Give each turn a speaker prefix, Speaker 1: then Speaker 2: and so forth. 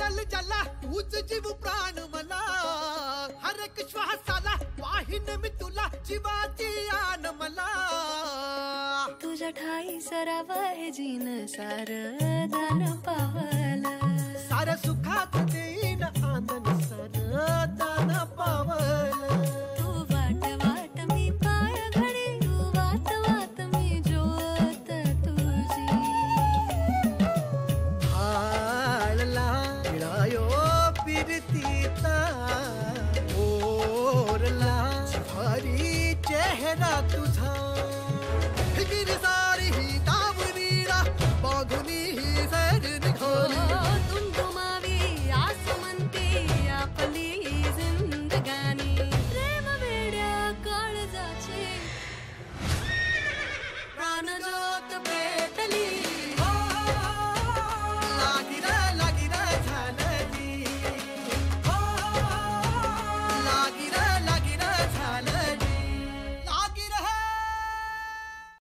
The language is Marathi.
Speaker 1: जल जला तूच जीव प्राण मला, हर एक श्वासाला वाहिन मी तुला जीवाची आन मला.
Speaker 2: तुझ्या ठाई सरावं जीन सार दान पावल,
Speaker 1: सार सुखात देईन आनंद सार दान पावल.
Speaker 2: तू वाट वाट मी पाय घडी, तू वाट वाट मी ज्योत तुझी.
Speaker 1: हाळला मिळायो पिरतीता ओरला भारी चेहरा तुझा. गिरिजा